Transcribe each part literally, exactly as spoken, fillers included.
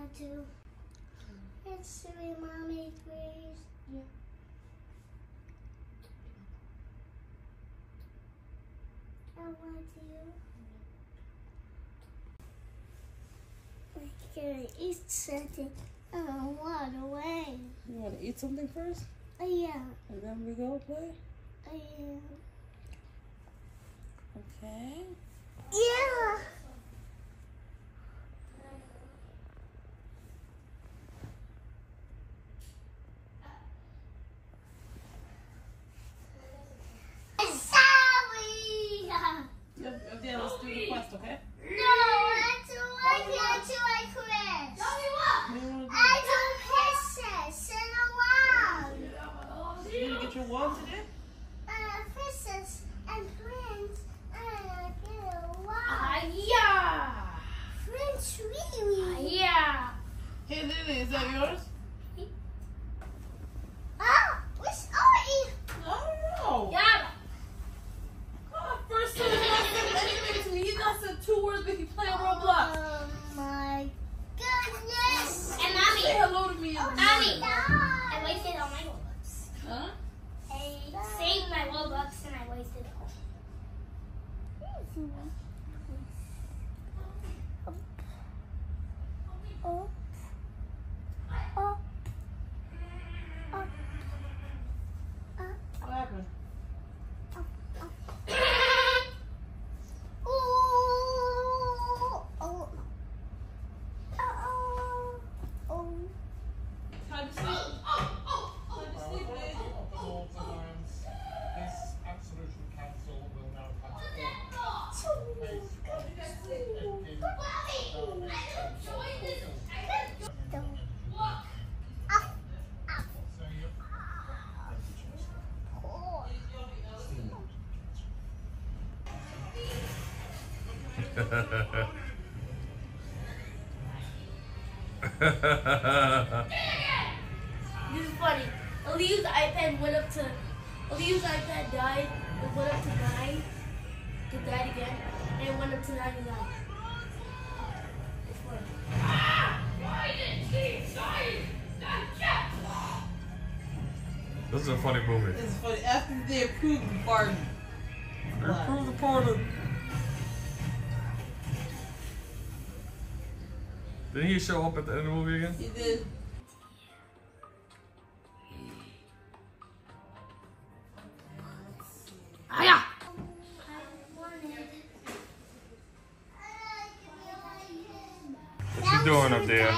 want to. It's three, Mommy, please. Yeah. I want to. I'm gonna eat something. I don't want to wait. You want to eat something first? Uh, yeah. And then we go play? Uh, yeah. Okay. Yeah. Yeah, let's do the quest, okay? No, I don't like it. I don't like Chris. Tell me what? I don't princess in a wand. You gonna get your wand today? Uh, princess and prince. Uh, get a wand. Ah, yeah. Prince Riri. Ah, yeah. Hey, Lily, is that yours? Oh, what's Artie? I don't know. Yeah. Oh, first time he's not said anything to me. He's not said two words, but he play on Roblox. Oh my goodness. And Mommy. Say hello to me. Oh, Mommy. no. I wasted all my Robux. Huh? I saved my Robux and I wasted it all. Oh. Oh. Oh. What happened? Oh. Oh. Oh. Oh. Time to sleep. Time to sleep, babe. This absolution council will now have to face This is funny. Aaliyah's iPad went up to, Aaliyah's iPad died, it went up to nine, it died again, and it went up to ninety-nine. It's funny. This is a funny movie. It's funny. After they approved the pardon. They approved the pardon. Didn't he show up at the end of the movie again? He did. Aya! What's he doing up there?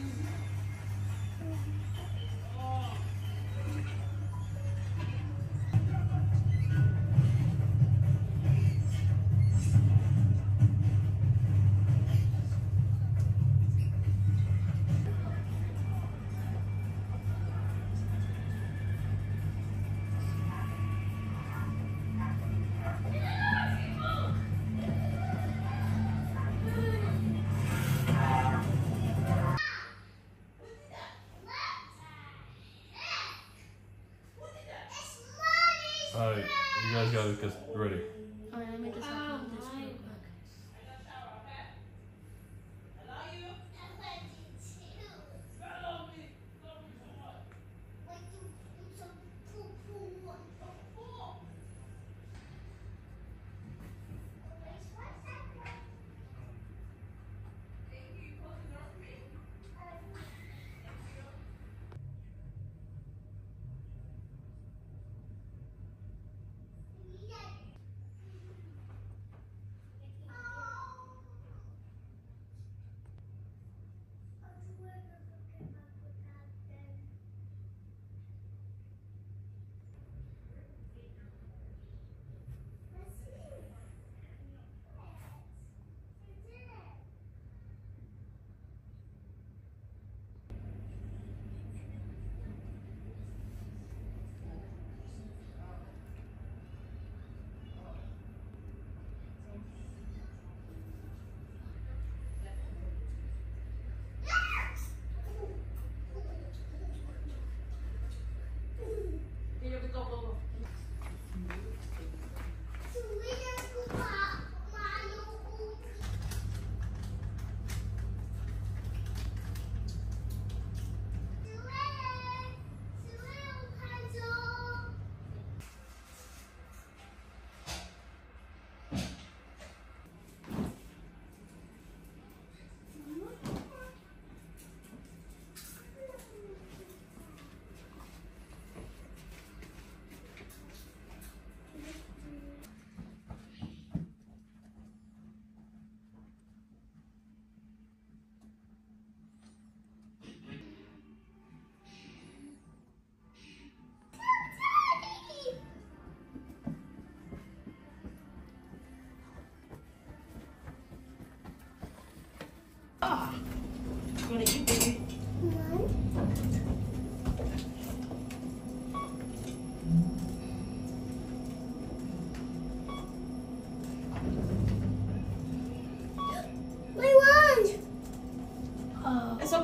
Alright, you guys gotta get ready. Alright, let me just upload this real quick.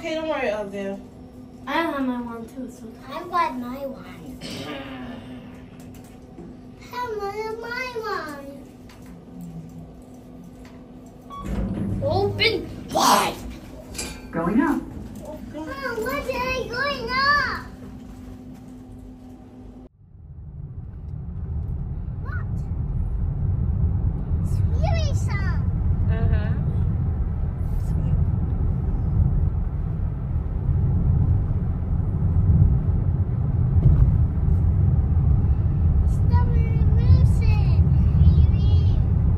okay, don't worry, Abdel. I have my one too, so. I want my one. I want my one. Open wide. Going up. Mom, what did I going up? What? Sweetie song. Uh-huh. Stubborn Wilson. Baby.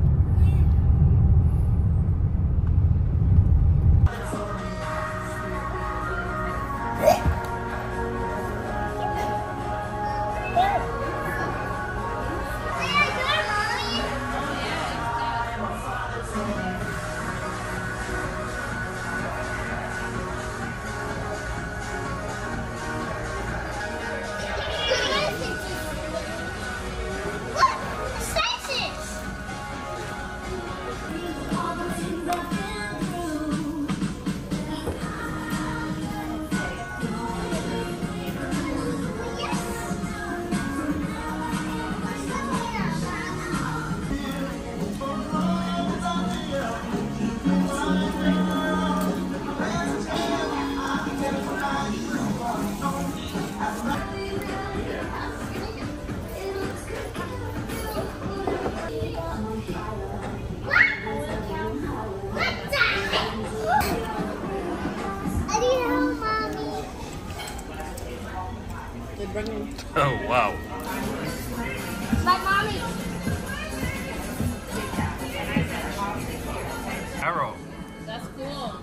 Oh, wow. My mommy. Arrow. That's cool.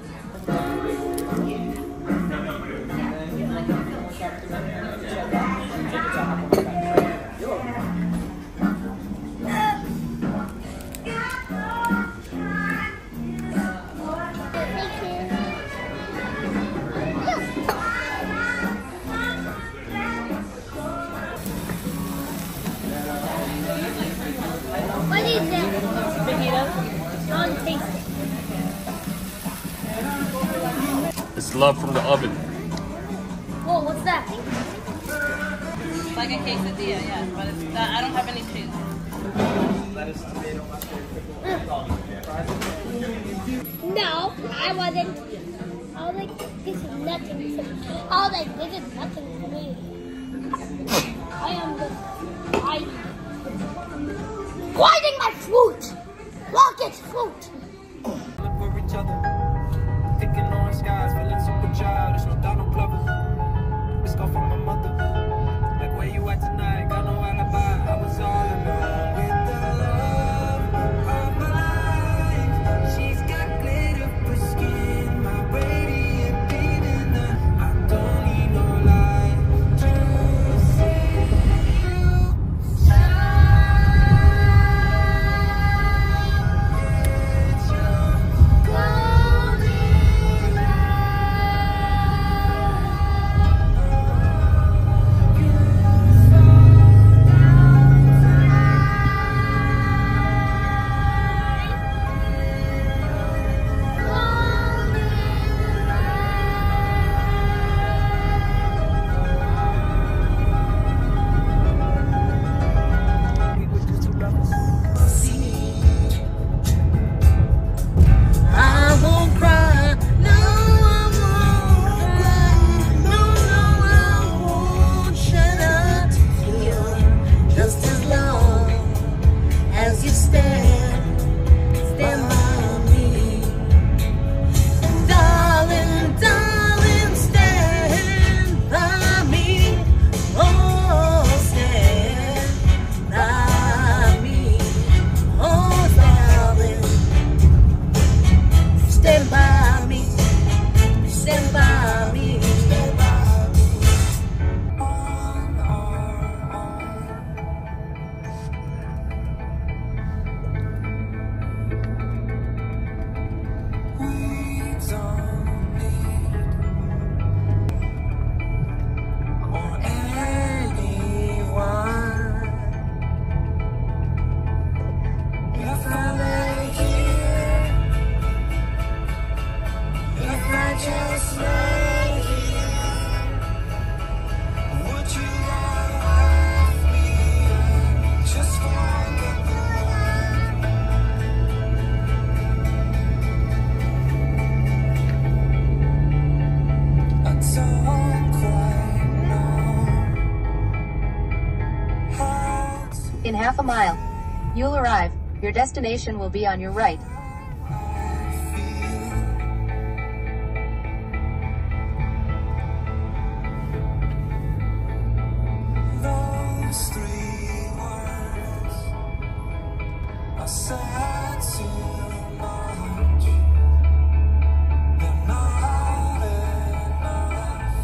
What is it? Fajitas? I want to taste it. It's love from the oven. Whoa, what's that? It's like a quesadilla, yeah, but it's not, I don't have any cheese. No, I wasn't. I was like, this is nothing to me. I was like, this is nothing to me. I am the I guarding my fruit. Look, it's fruit. Look for each other. Thinking orange skies, feeling super childish, no Donald Glover. Let's go from my mother. Like, where you at tonight? Got no alibi. I was all alone with the love of my life. She's got glitter for skin, my radiant beam in the. I don't need no light to see you shine. It's your golden we were just two lovers. I won't cry, no, I won't cry, no, no, I won't shed a tear, just as long as you stand, stand by me, darling, darling, stand by me, oh, stand by me, oh, darling. Stand by me, stand by me, stand by me. On our own. We don't need or anyone. If I lay here, if I just lay half a mile. You'll arrive. Your destination will be on your right. Those three words are said too much. They're not enough.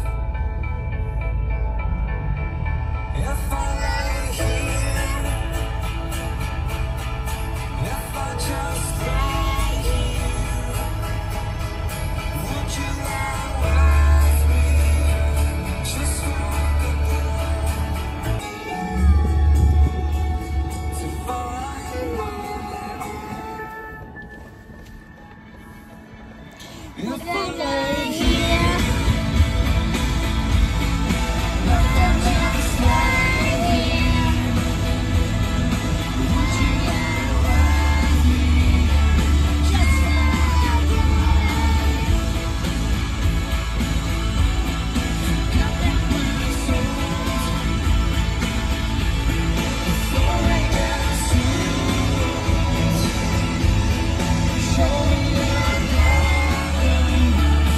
If I lay here, if I just lay here, would you lie with me? Just walk alone to find my own. If I lay here, if I just lay here, would you lie with me? Just walk alone. Nothing my soul before I get to show me your love.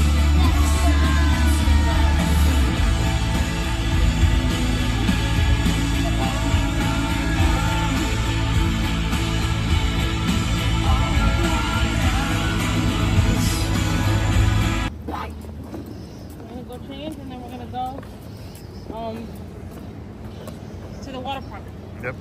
We're gonna go change and then we're gonna go um to the water park. Yep.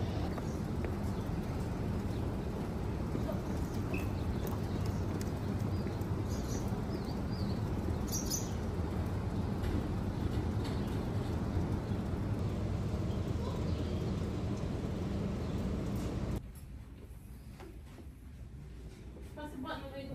Press the button, Illegal.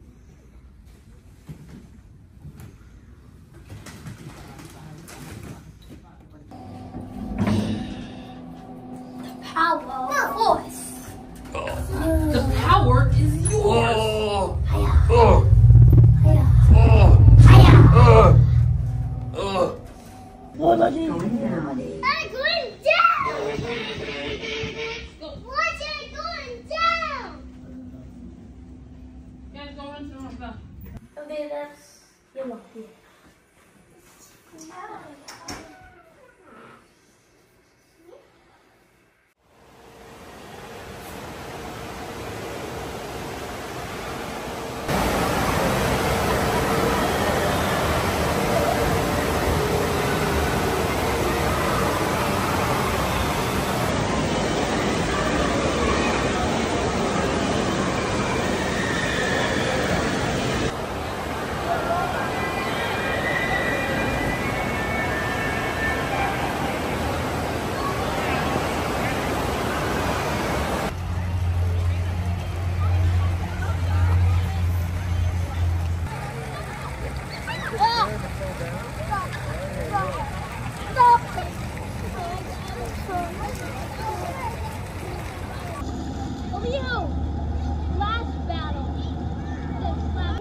Power force. The power is yours. Oh. Hiya. Oh. Hiya. Oh. Hiya. Uh. Uh. I'm going down. What's it going down? Guys, go run to the room. Go. Okay, that's your luck. Yeah. Leo, last battle. This last-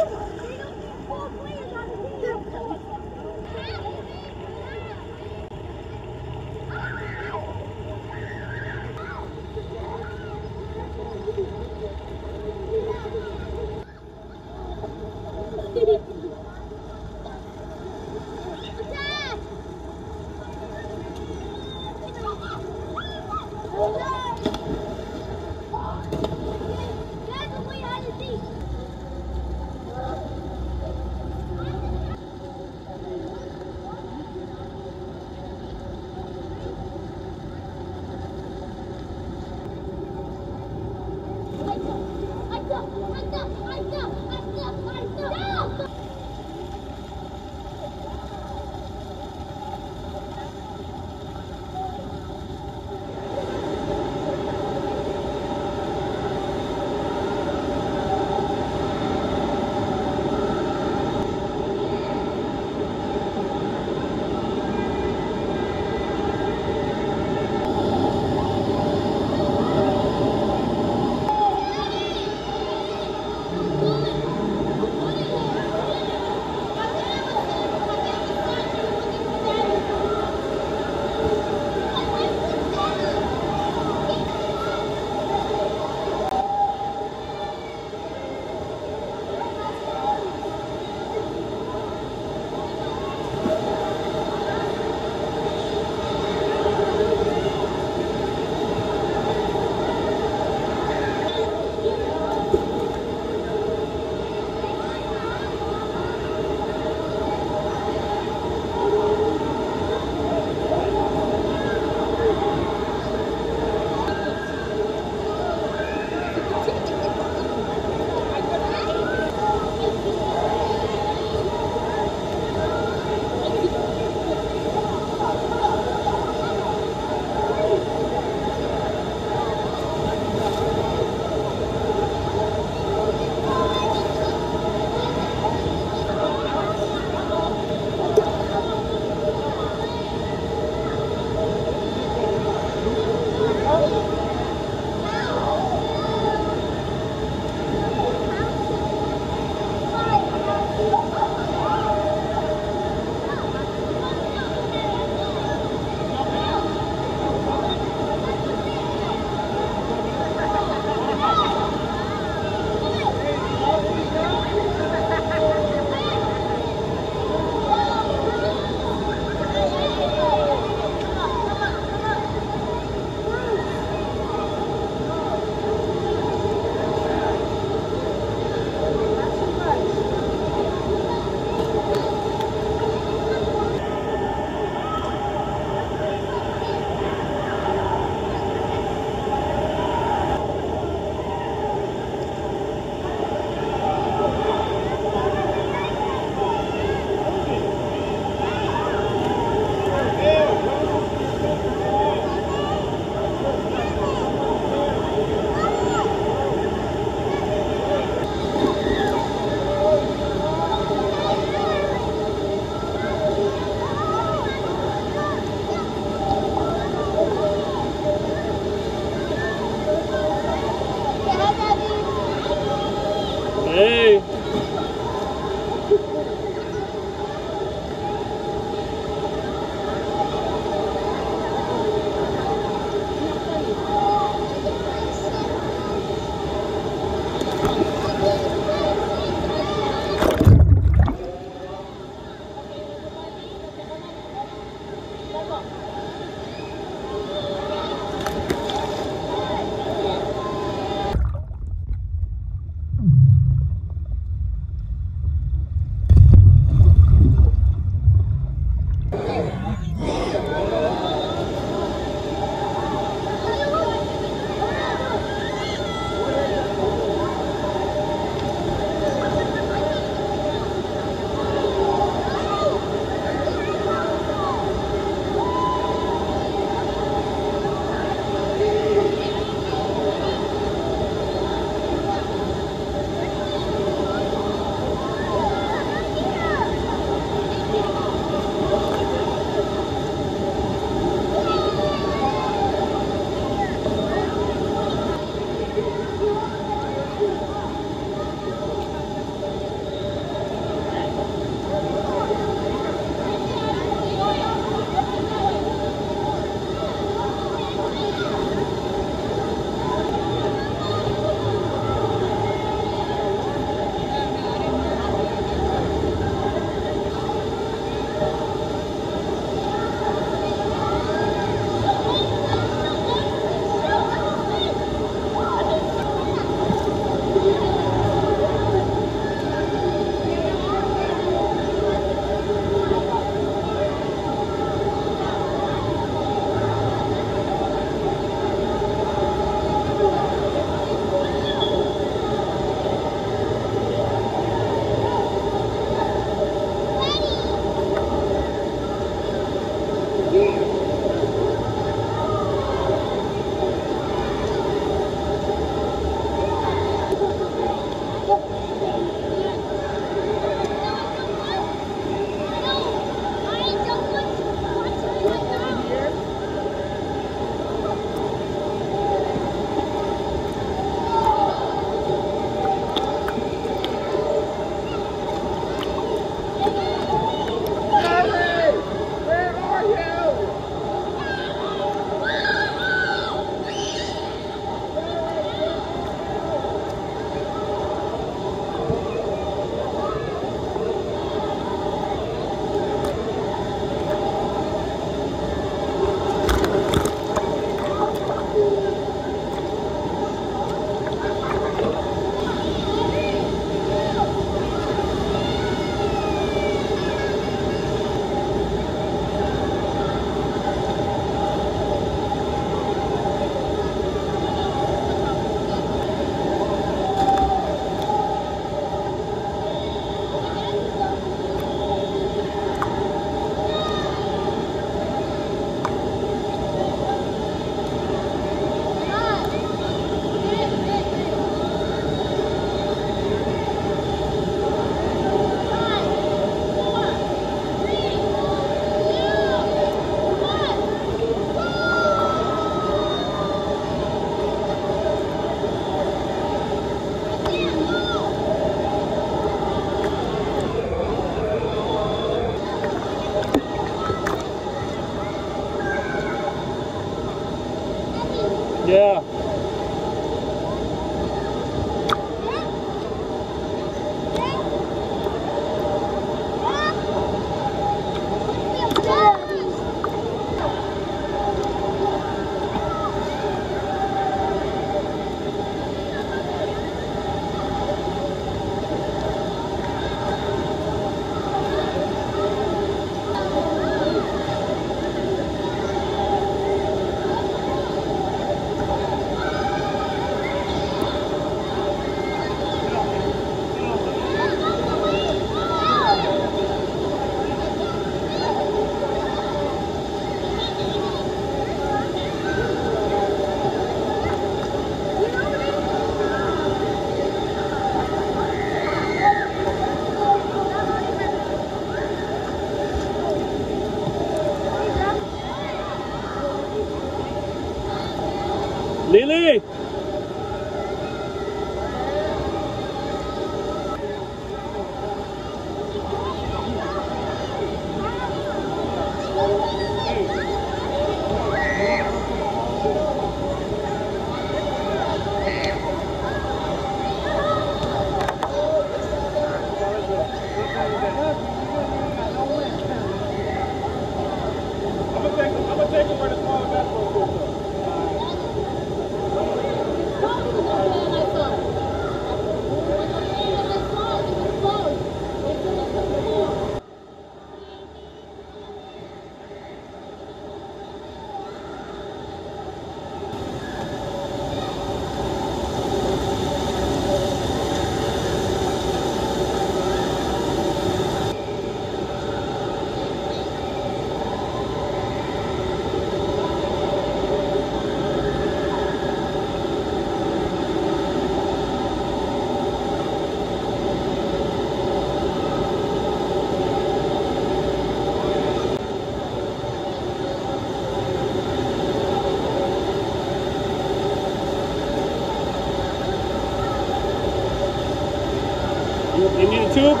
You, you need a tube?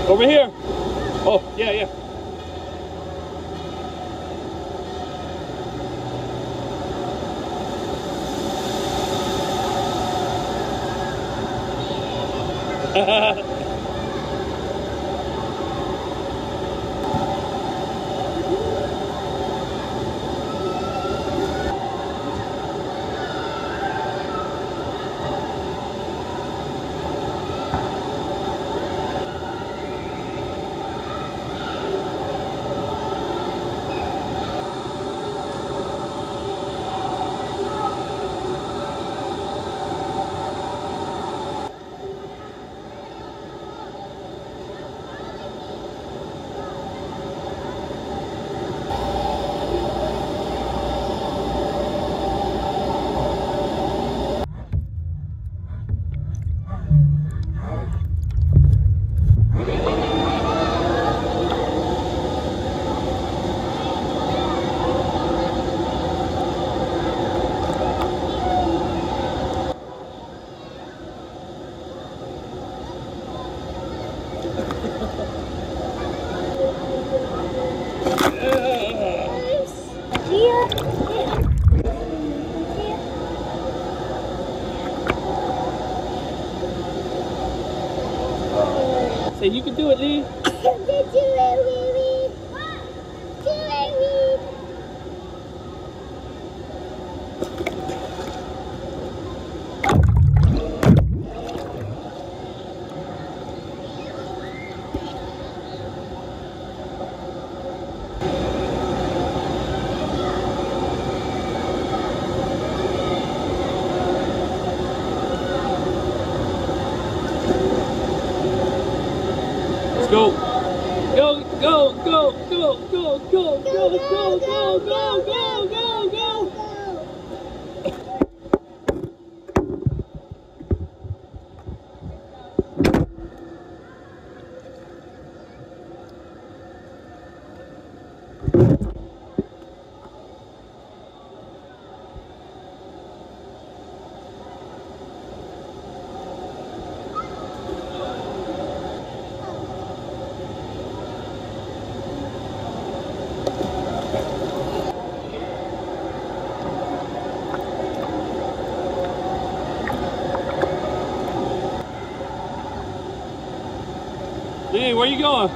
Over here. Oh, yeah, yeah. Say, you can do it, Lee. Let's go. Go, go, go, go, go, go, go, go, go, go, go, go, go. Lee, where you going?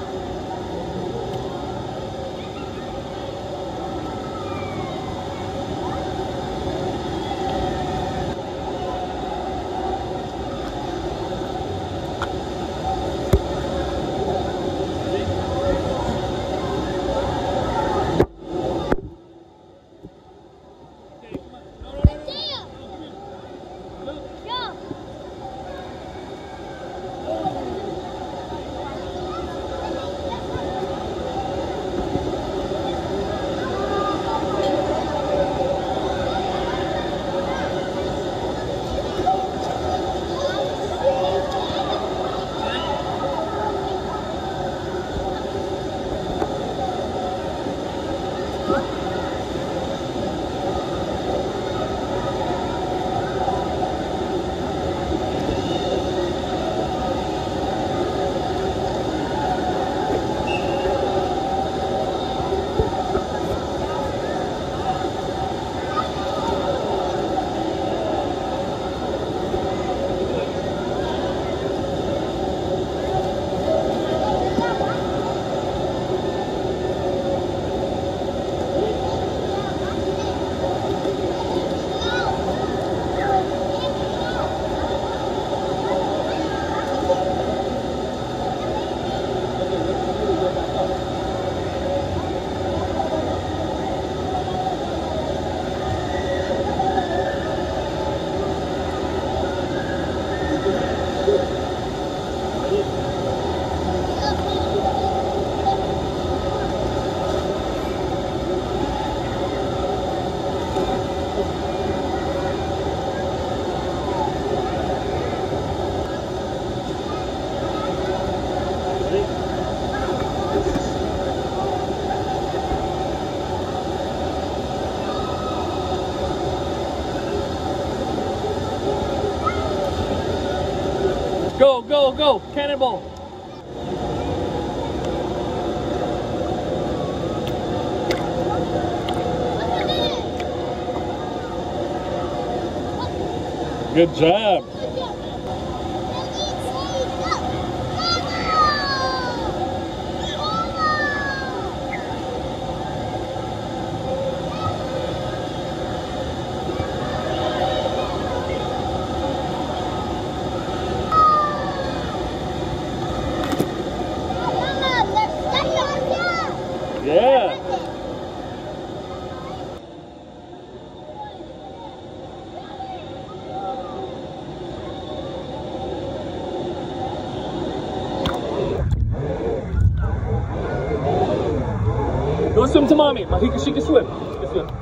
Go, go, go! Cannonball! Good job. Yeah. Go swim to mommy. He can, she can swim. She can swim.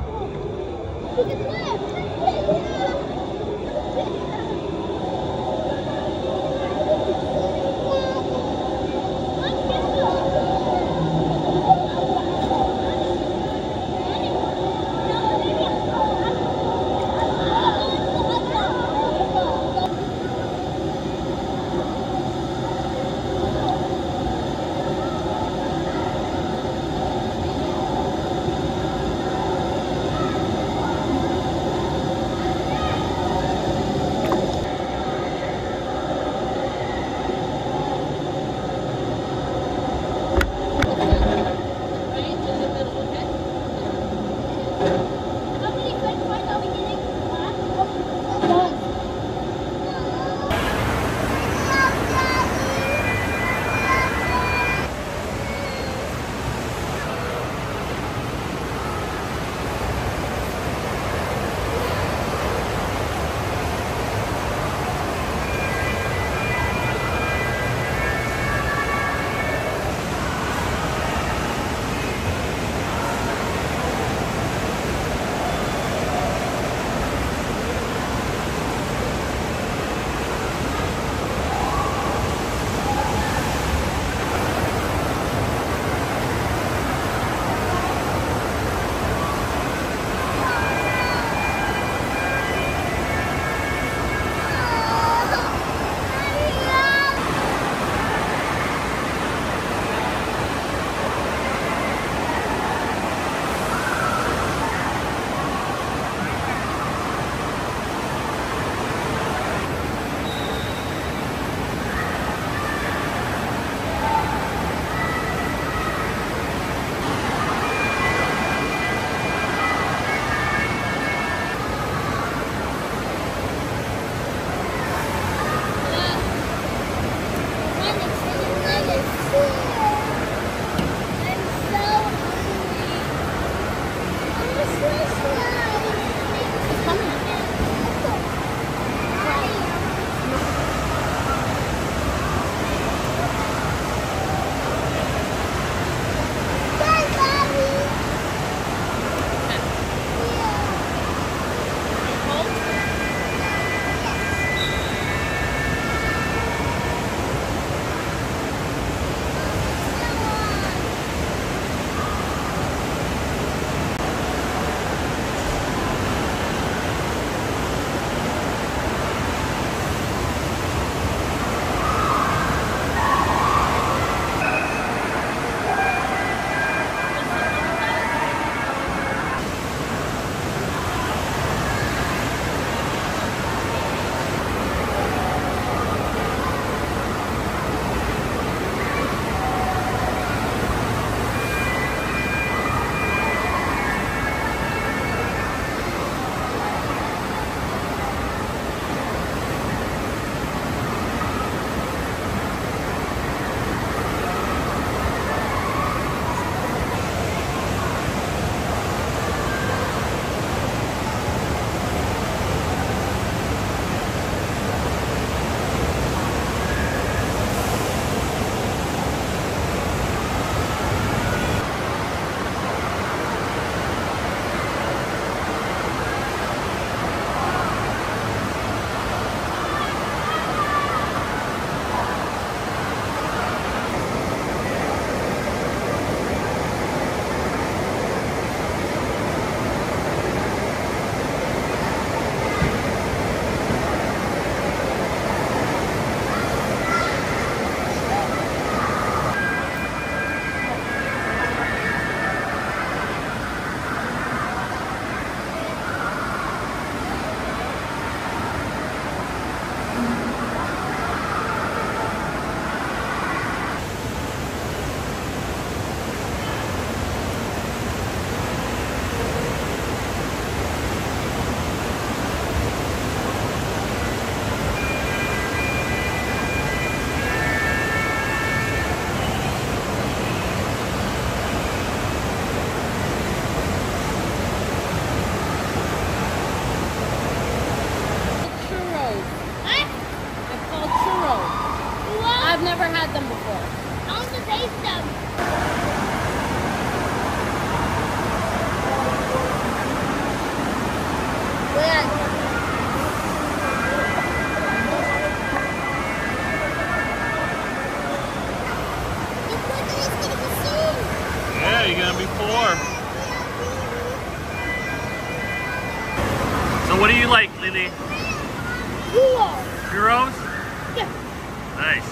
you gonna be for? So what do you like, Lily? Cool. Churros? Yeah. Nice.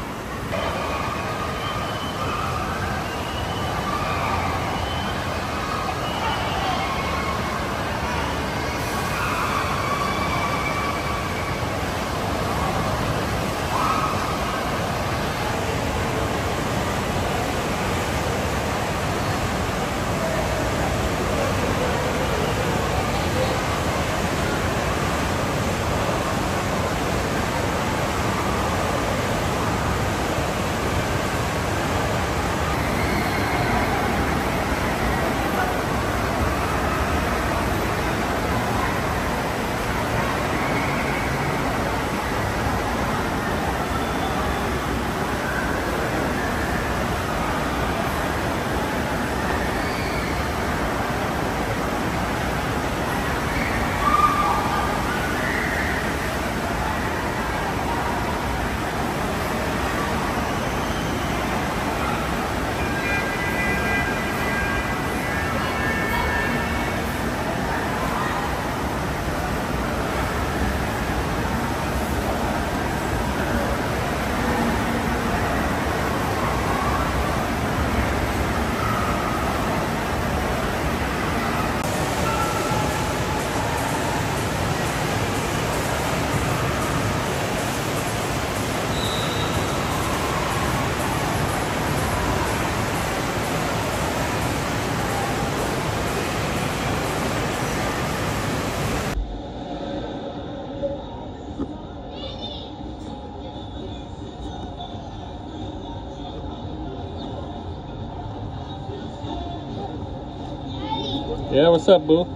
Yeah, what's up, boo?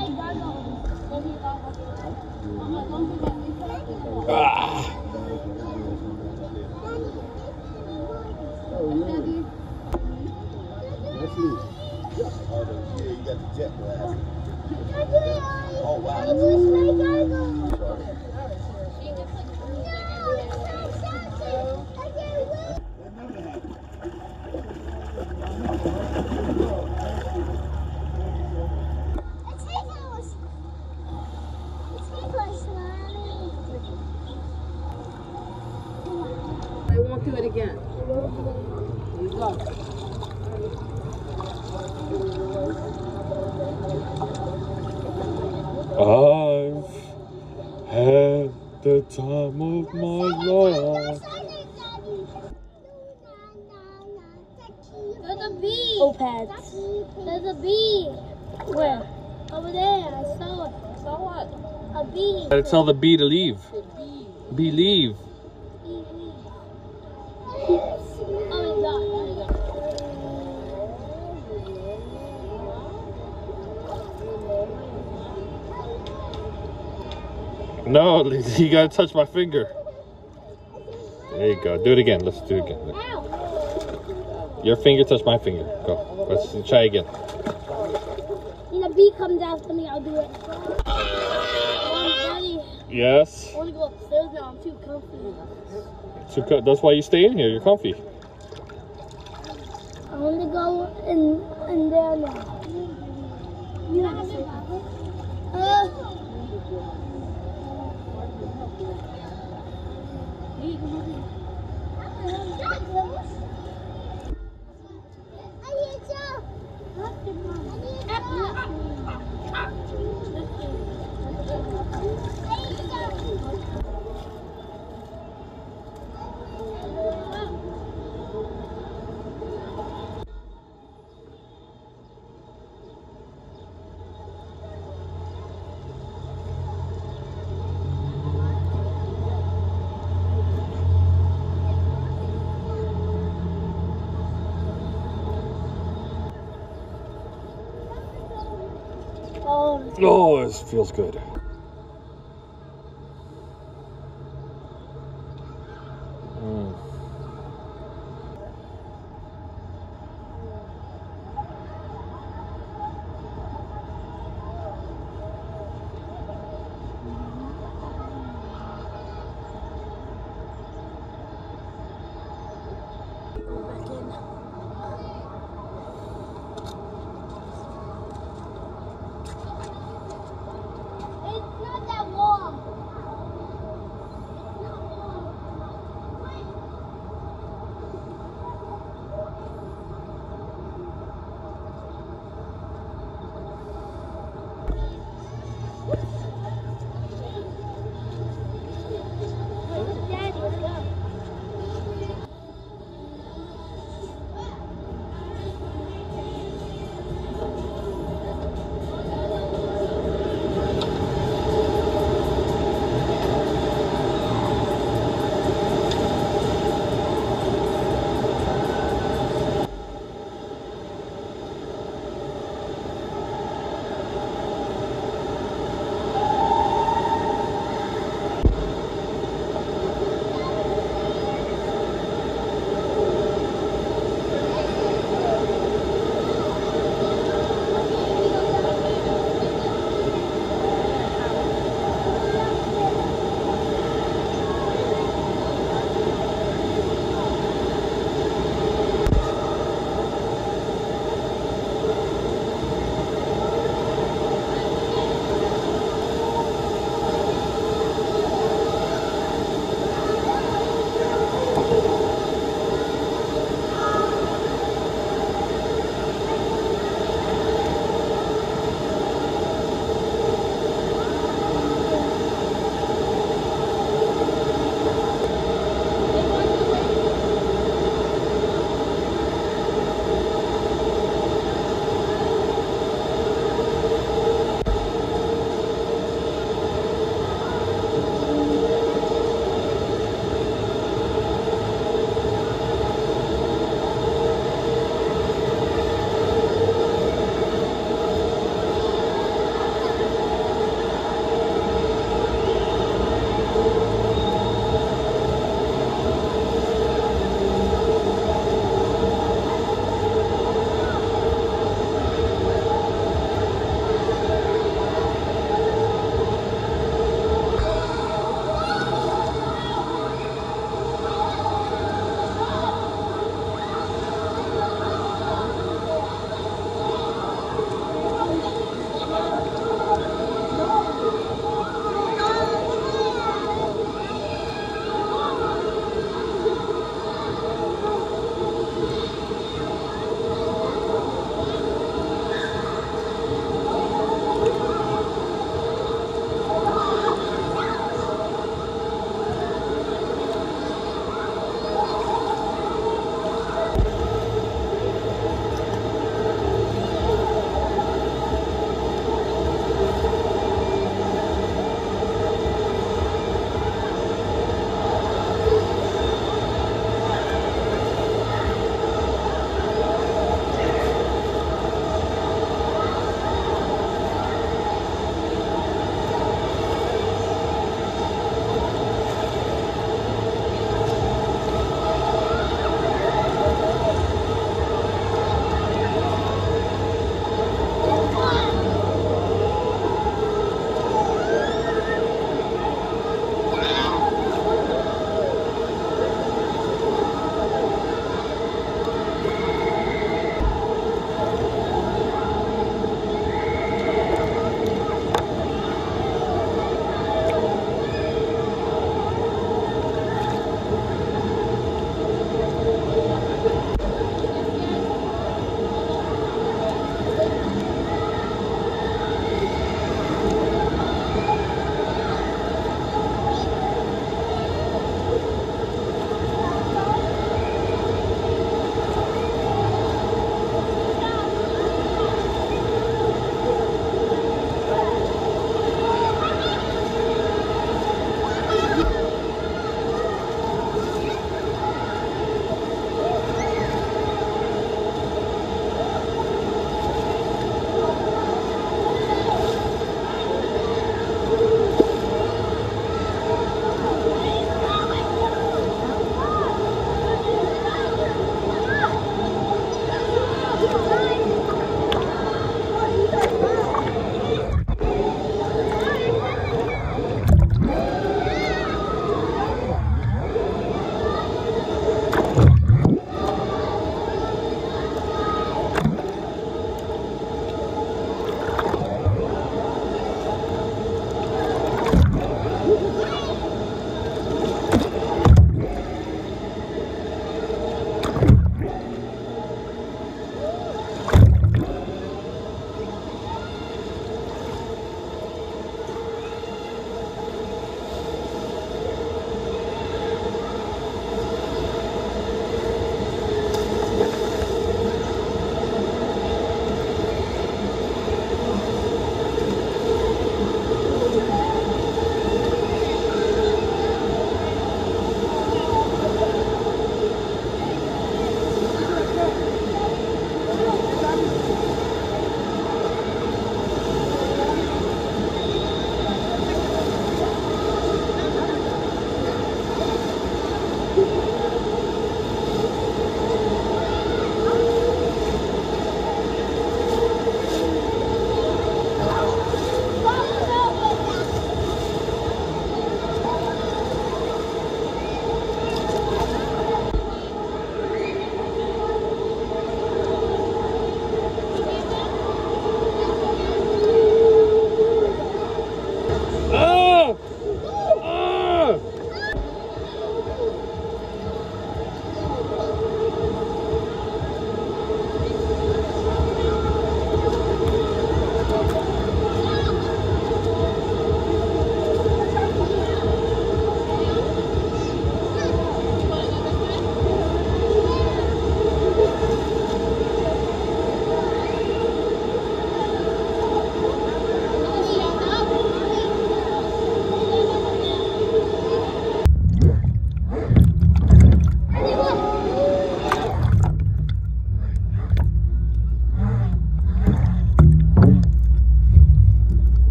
Ah. Oh, wow. I won't do it again. There you go. I've had the time of my life. There's a bee. Oh, pets. There's a bee. Where? Over there. I saw it. So what? A bee. Gotta tell the bee to leave. Bee, leave. Oh my God. No, you gotta touch my finger. There you go. Do it again. Let's do it again. Ow. Your finger touched my finger. Go. Let's try again. When the bee comes after me, I'll do it. Oh, Daddy, Yes. I want to go upstairs now. I'm too comfy. So co- that's why you stay in here. You're comfy. I want to go in, in there now. You have it? Uh, Oh, it feels good. Mm.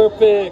Perfect.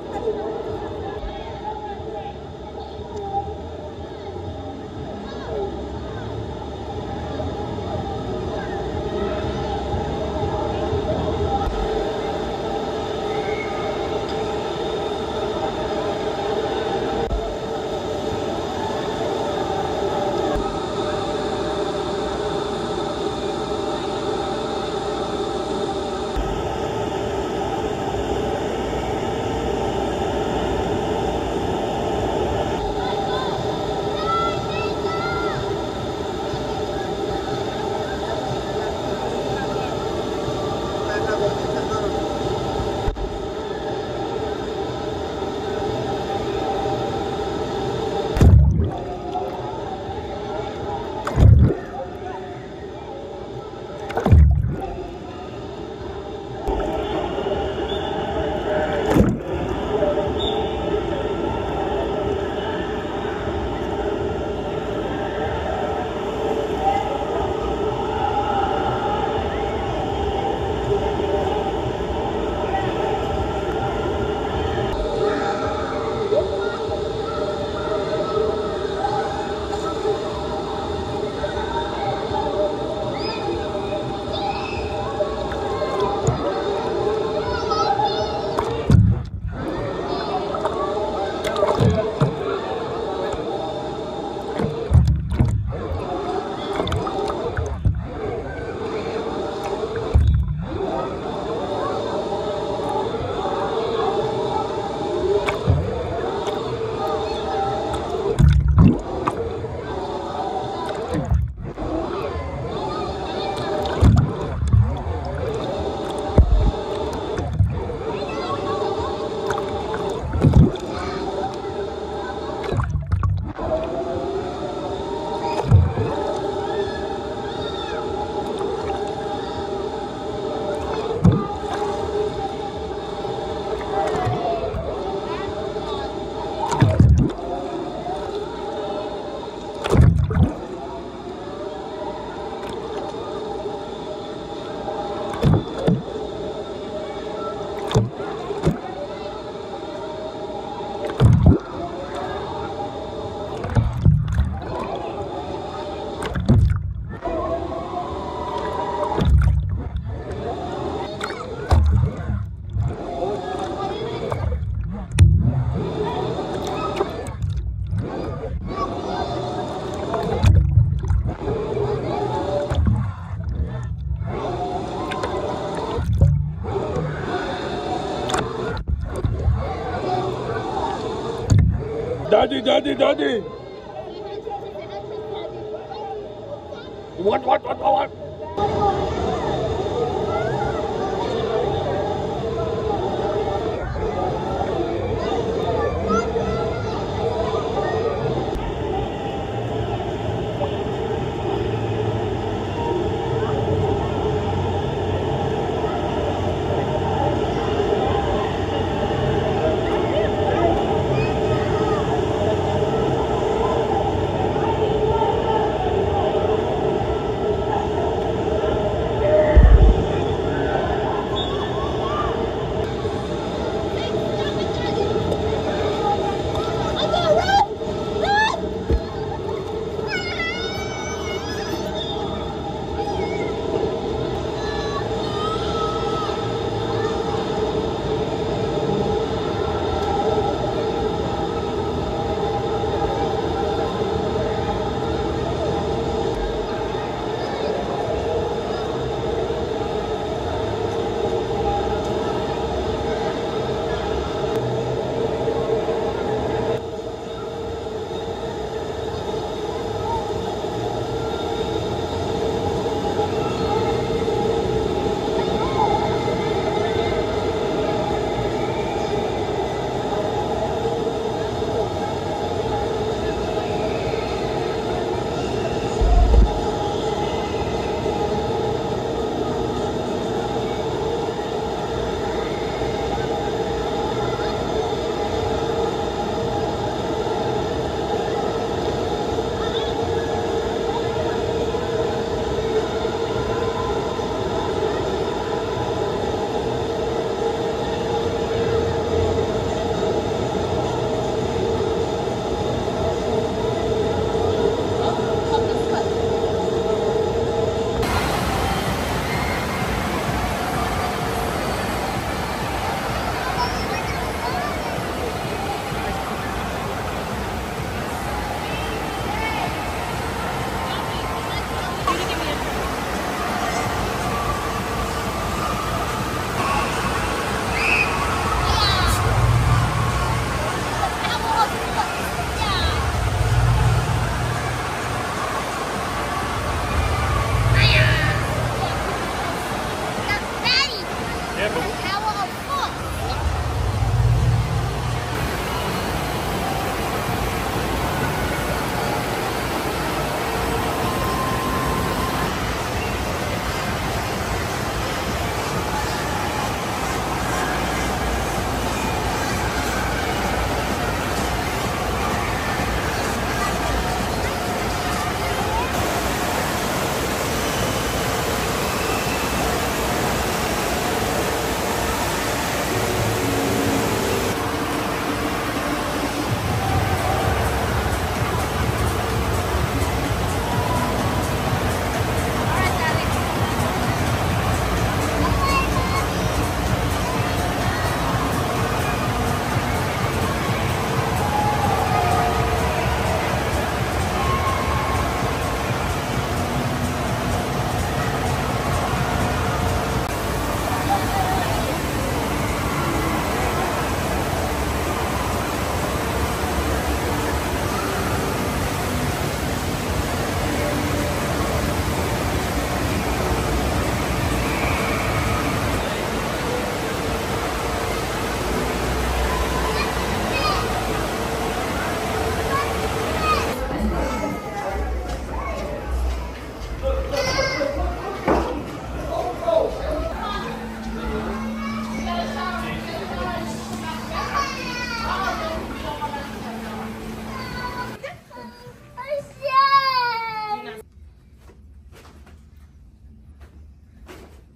Daddy, daddy, daddy. What, what, what, what?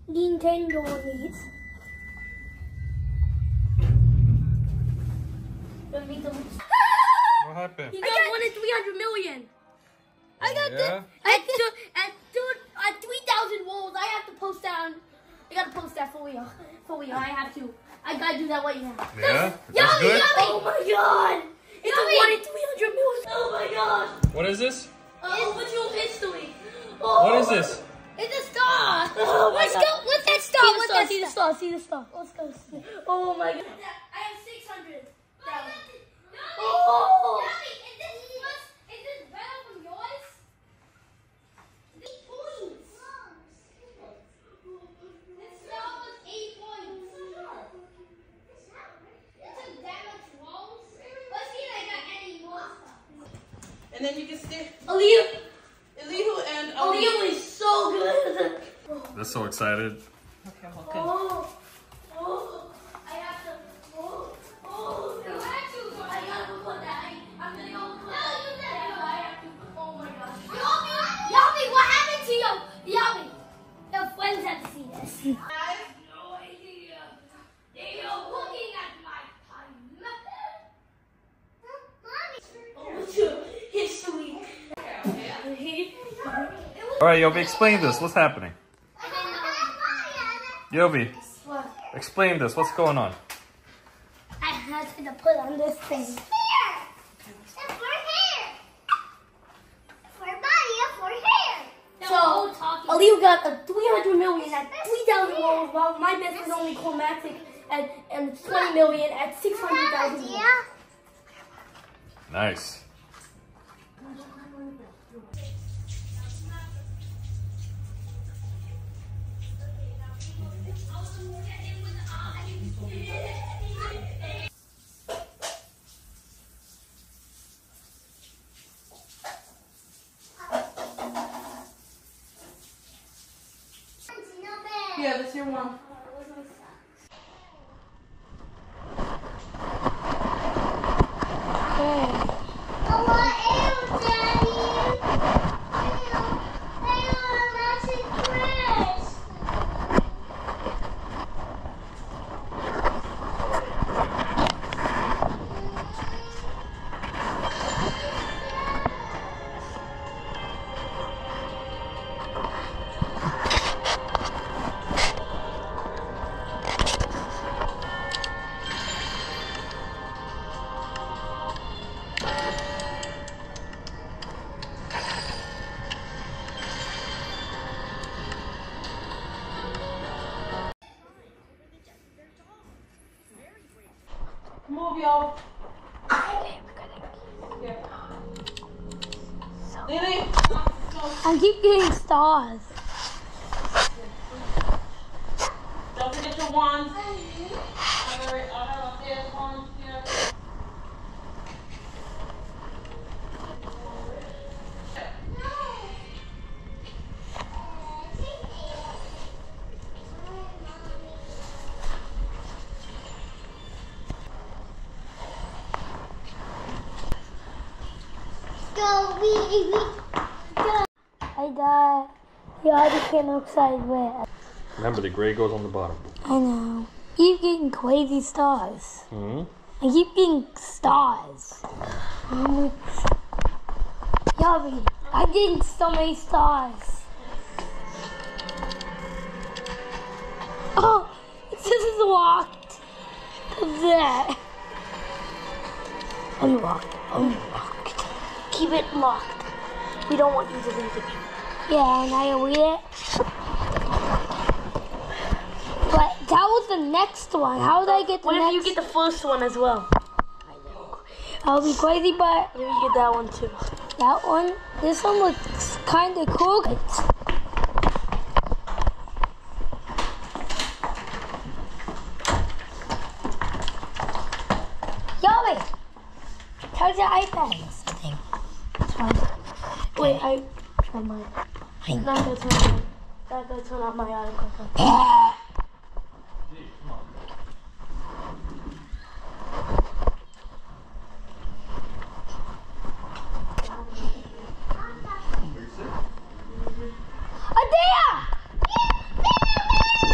Nintendo release. What happened? He got one in three hundred million. I got Yeah? this. At, th- at, th- at three thousand rolls, I have to post that on. I gotta post that for real. For real, I have to. I gotta do that right now. Yeah? That's Yummy, good? yummy. Oh my god. It's a one in three hundred million. Oh my god. What is this? Uh, original history. Oh. What is this? It's a star. Oh my Let's god. go. What's that star? See the What's star, that see the star? star, see the star. Let's go. See. Oh my god. I have six hundred. Oh. And then you can stick Aaliyah. Elihu and um, Aaliyah is so good. They're so excited. Okay, okay. Oh. Oh. I have to. Oh. Oh. No, I have to. I gotta record that. I, I'm gonna go record that. Yeah, I have to. Oh my gosh. Yami, Yami, what happened to you? Yami. Your friends have to see this. I have no idea. They are looking at my time. Oh, history. All right, Yobi, explain this. What's happening? Yobi, explain this. What's going on? I had to put on this thing. Here! It's for hair! For body, for hair! So, Aaliyah got a three hundred million at three thousand rolls, while my best is only Chromatic at and twenty million at six hundred thousand rolls. Nice. yeah, that's your one. Oh, what else, Daddy? Hey, that's a Chris. Move, y'all. Yeah. Lily. I keep getting stars. Don't forget your wands. I have I have upstairs wands here. Go, we, we, go. I died. You already came outside where? Remember, the gray goes on the bottom. I know. Keep getting crazy stars. Hmm? I keep getting stars. Um, Yummy. I'm getting so many stars. Oh, this is locked. There. Unlocked. Unlocked. Keep it locked. We don't want you to leave it. Yeah, and I read it. But that was the next one. How did I get the What next? if you get the first one as well? I'll be crazy, but Maybe you get that one too. that one, this one looks kind of cool. Yummy! How's your iPad? Something. It's fine. Wait, I turn my. Fine. Not gonna turn my. Not gonna turn out my article. Ah. Adea!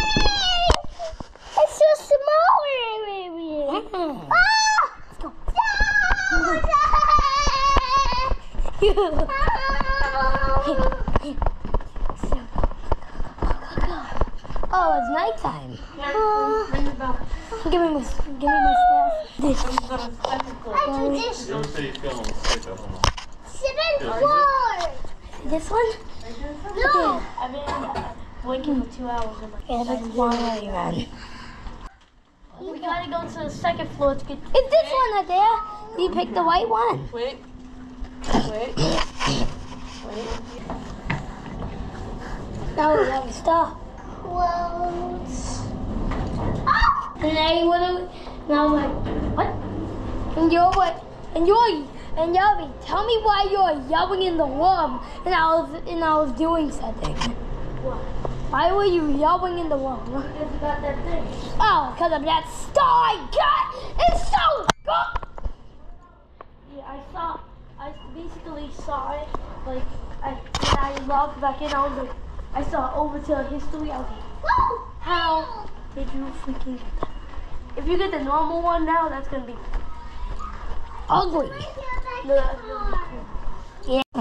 Oh, it's nighttime. Here, ring the bell. Give me my, give me my staff. This. Go to second floor. I do this. Don't say you feel on the stick, I don't know. Seven floor. This one? No. I've been blinking for two hours. Yeah, that's long already, man. We gotta go to the second floor to get. It's this one right there. You picked the white one. Wait. Wait. Wait. Now we have to stop. Close. And then what? do we- Now I'm like, what? And you're what? And you're and you're tell me why you're yelling in the room. And I was and I was doing something. What? Why were you yelling in the room? Because you got that thing. Oh, because of that star cat. It's so good. Yeah, I saw. I basically saw it. Like I, and I logged back in. I was like, I saw over to history. I was like, how did you freaking get that? If you get the normal one now, that's gonna be Ugly. no, that's gonna be cool. Yeah.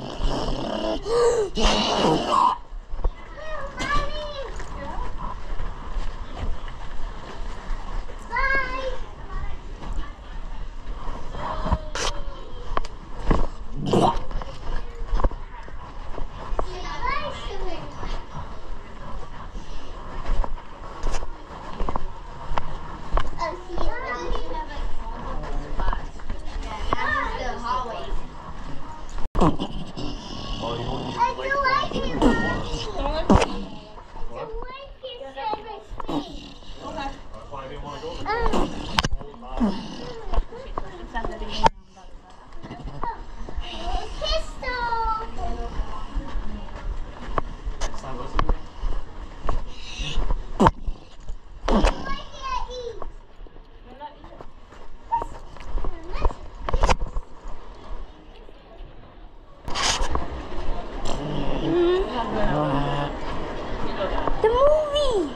The movie!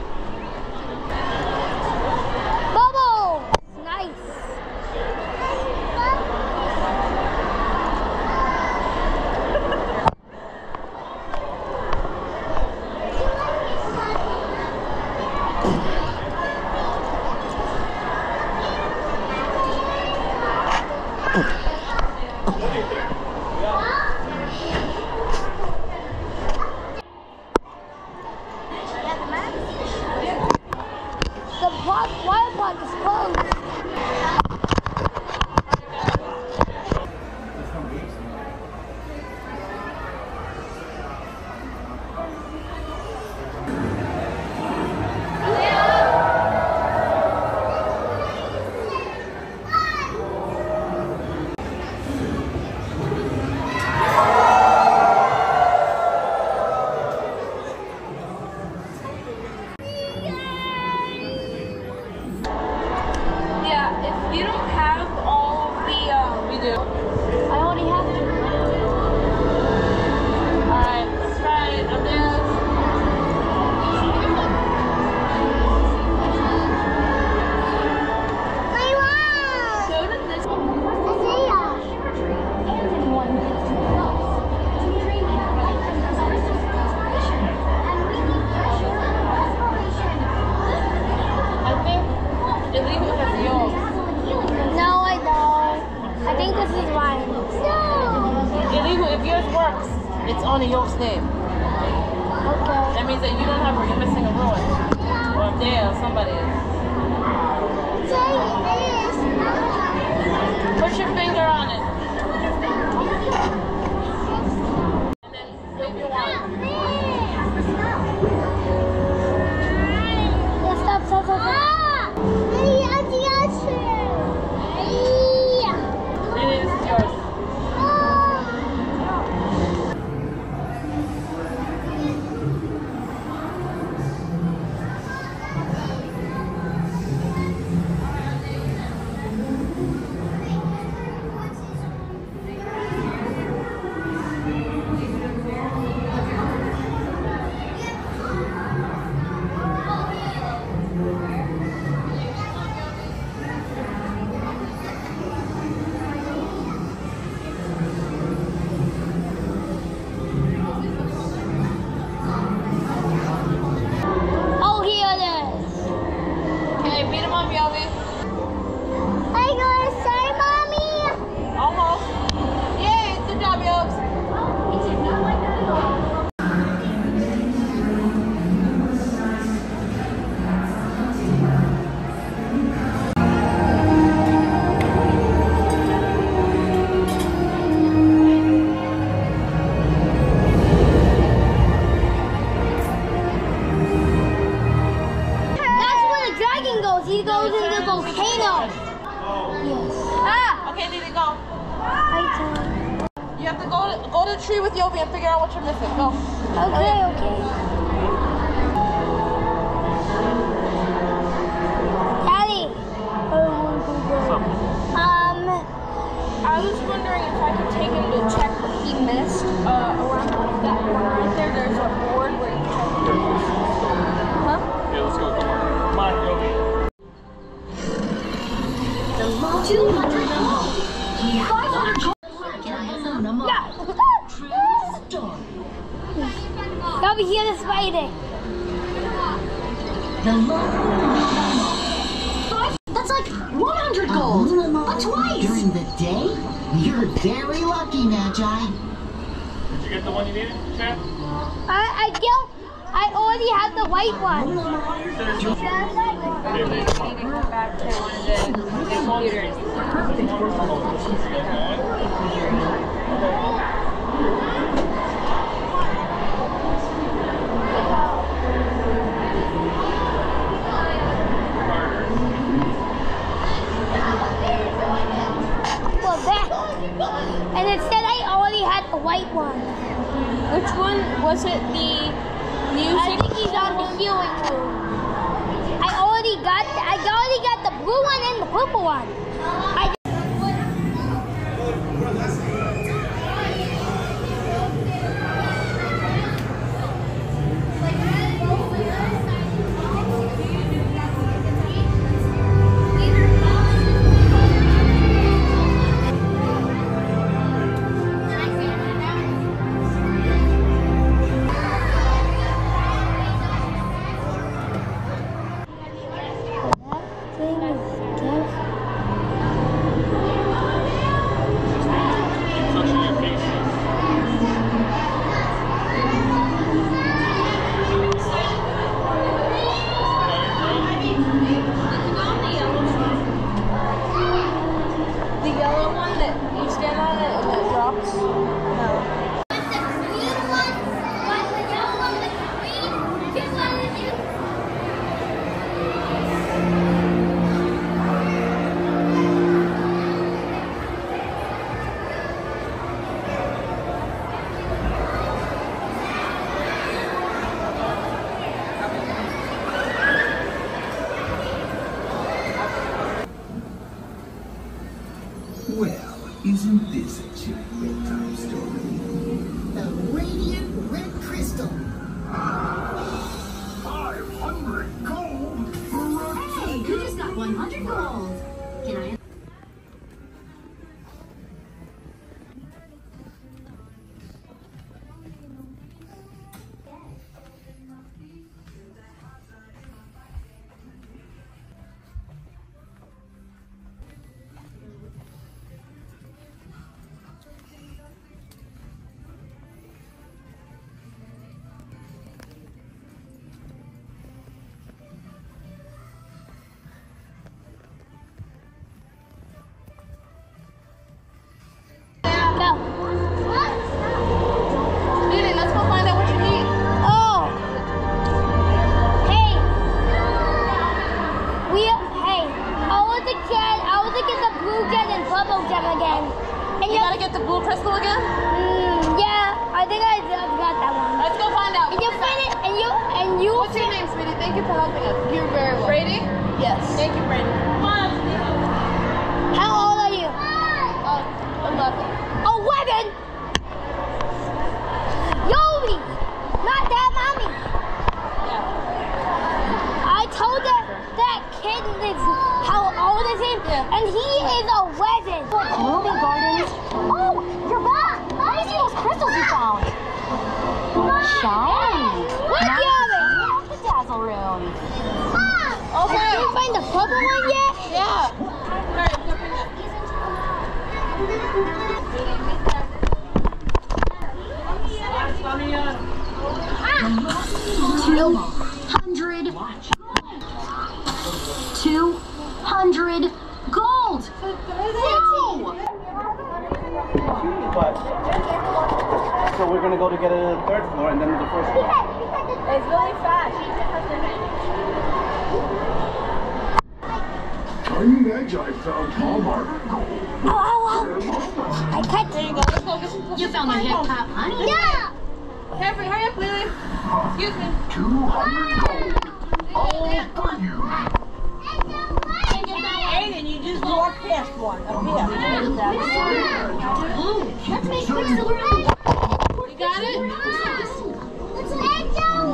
Bubble! Nice! The park, water park is closed. Yeah, if you don't have all of the, uh, we do. I already have to. Alright, let's try it. Up there. My mom. Go to this. I think illegal has yours. No, I don't. I think this is mine. Illegal, if yours works, it's on York's name. Okay. That means that you don't have, you're missing a road. Or up there, somebody is. Put your finger on it. And then wave your wand. Yeah, stop, stop, stop, stop. It is yours. the tree with Yobi and figure out what you're missing. Go. Okay, okay. Daddy. Um, I was wondering if I could take him to check what he missed. Uh, around that corner right there, there's a board where you check. Huh? Yeah, let's go. Come on. Come on, Yobi. two hundred gold. five hundred gold. True story. Yobi, hear the spider. The Five, that's like one hundred gold. But twice. During the day? You're very lucky, Magi. Did you get the one you needed, Chad? I, I don't, I already have the white one. Okay, come on. Back to one of the computers. Well, that. And it said I already had the white one. Which one was it? The music? I think he's on the healing room. I already got, the, I already got the blue one and the purple one. I Touching your face. The yellow one that you stand on it and it drops? No. Well, isn't this a chilly bedtime story? The radiant red crystal. Five hundred gold for a Hey, you just got one hundred gold. Can I? go. Lily, let's go find out what you need. Oh. Hey. We, hey. I want to get, I want to get the blue gem and purple gem again. And You gotta get the blue crystal again? Mm, yeah, I think I just got that one. Let's go find out. And you finish, and you, and you. What's your name, sweetie? Thank you for helping us. You're very welcome. Brady? Yes. Thank you, Brady. Come on. How old are you? Uh, eleven. Eleven. Yobi, not that mommy. I told that that kid is how old is him, Yeah. and he is eleven. Blooming Gardens. Oh, you're back. Let me see those crystals you found. Shiny. What Now Yobi? you the dazzle room. Okay. Did you find the purple one yet? Yeah. Hurry, go bring that. Two hundred. Two hundred gold. Whoa! But, so we're gonna go to get a third floor and then the first floor. It's really fast. Tiny Magi found Hallmark gold. Oh, oh, oh. I cut. There you go. Let's go get some. You found my jackpot, honey. Yeah. Hurry, hurry up, Lily. Excuse me. Two hundred gold. All for you. Aiden, you just walked past one. Up here. Oh, let's make quick so we're out. You got it? It's a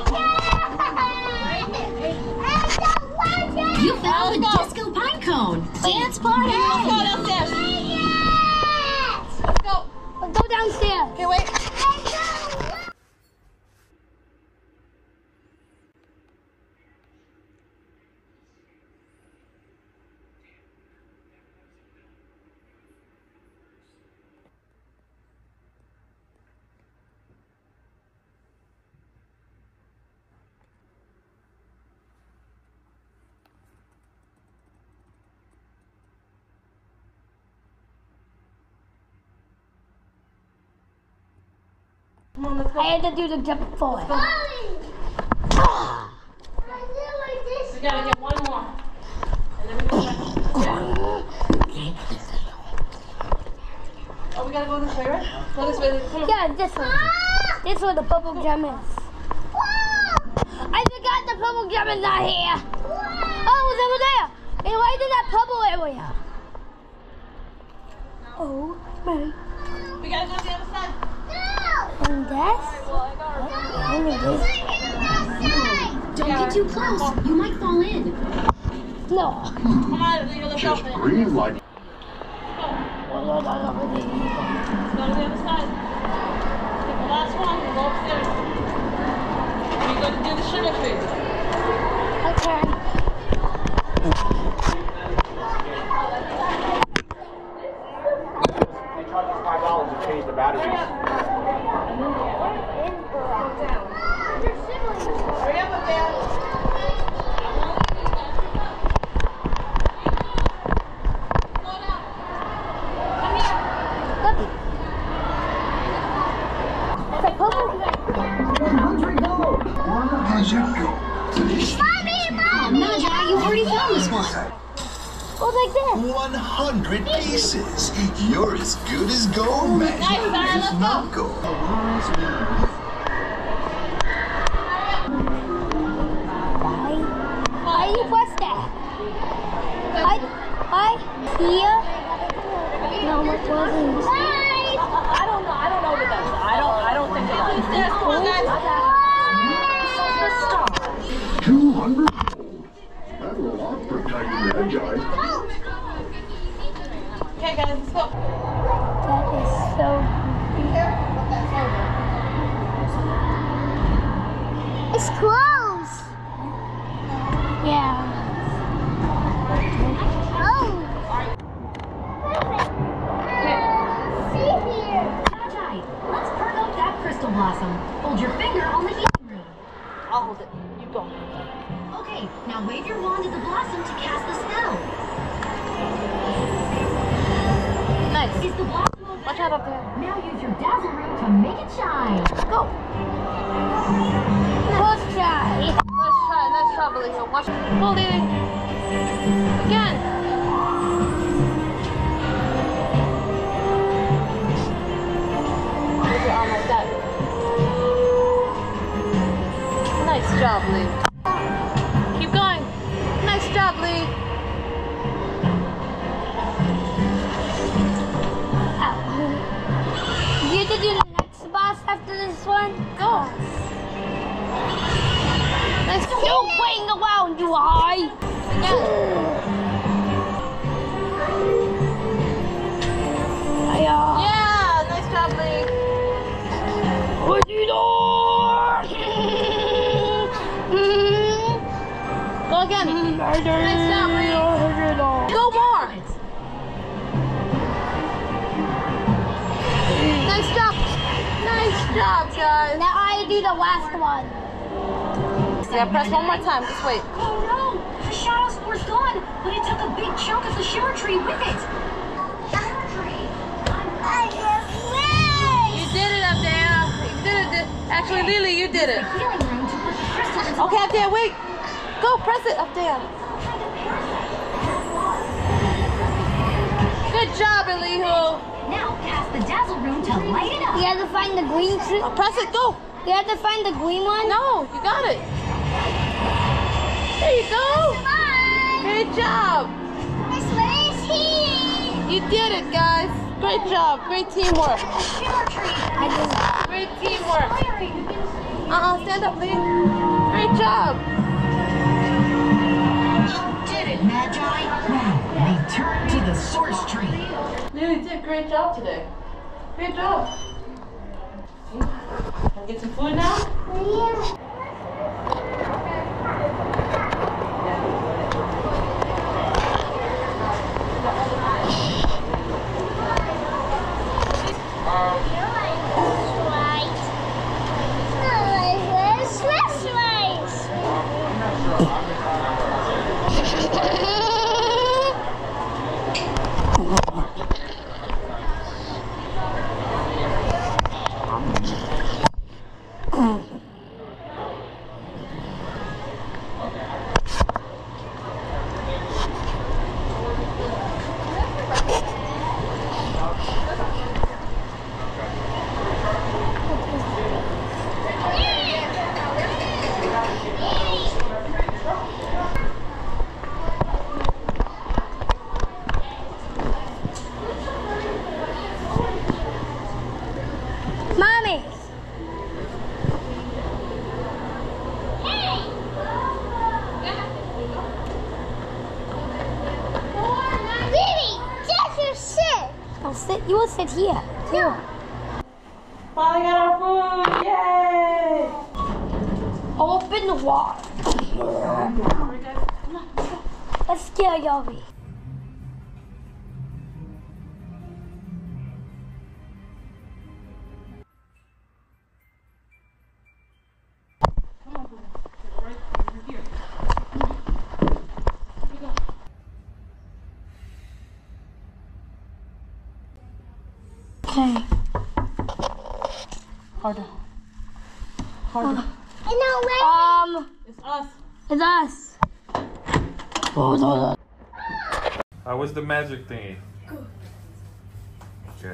legend! You found the disco pine cone. Dance party. Let's go downstairs. Yes! Let's go. Let's go downstairs. Okay, wait. Come on, let's go. I had to do the jump forward. We gotta get one more. And then we go back. Oh, we gotta go this way, right? Go this way. Come on. Yeah, this one. This is where the purple gem is. I forgot the purple gem is not here. Oh, it was over there. It was in that purple area. Oh my. We gotta go to the other side. And that's. And it is. Don't get too close. You might fall in. No. Come on, Lily, let's go. Just green light. Go to the other side. Take the last one and go upstairs. We're going to do the sugar tree. Okay. They charge us five dollars to change the batteries. Hurry up up there. As you go to this Magi, you already found this one. Oh, like this. one hundred pieces. You're as good as gold, man. Nice, Sarah, let's It's go. not gold. Why? Why you press that? I, I, here. No, it wasn't. I don't know. I don't know what that's. I don't. I don't think it is. Yes, come on, guys. two hundred gold. That'll lock for Tiny Magi. Okay, guys, let's go. That is so creepy. It's closed. Yeah. Oh. See here. Magi, let's perk up that crystal blossom. Hold your finger on the healing room. I'll hold it. You go. Okay, now wave your wand at the blossom to cast the spell. Nice. Is the blossom open? Watch out up there. Now use your dazzle ring to make it shine. Go. First try. Nice try. Nice try, Belisa. Watch. Go, Lily. Again. Put your arm like that. Nice job, Lee. Keep going. Nice job, Lee. You have to do the next boss after this one? Go. Let's still playing around, you high. Yeah. Yeah, nice job, Lee. Go again. Nice job, Lee. Go more. Nice job. Nice job, guys. Now I do the last one. Yeah, press one more time. Just wait. Oh no! The shadow spore's gone, but it took a big chunk of the shimmer tree with it. Shimmer tree. I can win. You did it up there. You did it. Actually, Lily, you did it. Healing room to put the crystal into Okay, up there. Wait. Go press it up there. the Great job, Elihu. Now pass the dazzle room to light it up. You have to find the green tree. Oh, press it, go. You have to find the green one? No, you got it. There you go. Great job. Miss Liz here. You did it, guys. Great job. Great teamwork. I did. Great teamwork. Uh-uh, stand up, Lee. Great job. You did it, Magi. Now, return to the source tree. Yeah, you did a great job today. Great job. Wanna get some food now? Yeah. Mommy. I'll sit. You will sit here too. Finally got our food! Yay! Open the wall. Let's scare Yobi. Okay. Harder. Harder. Um, It's us. it's us. How was the magic thingy? Okay.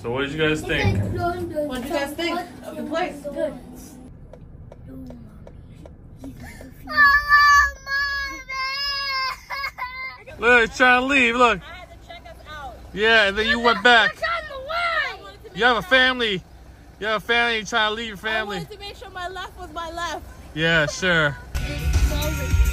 So what did you guys think? What did you guys think of the place? Good. Look, he's trying to leave. Look. I had to check us out. Yeah, and then you went back. I wanted to You have a family. You have a family. You're trying to leave your I family. wanted to make sure my left was my left. Yeah, sure. It's